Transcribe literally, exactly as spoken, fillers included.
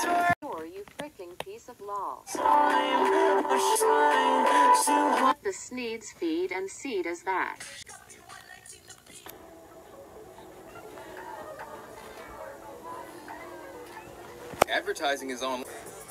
Or you freaking piece of law. What the Sneeds feed and seed is that? Advertising is on.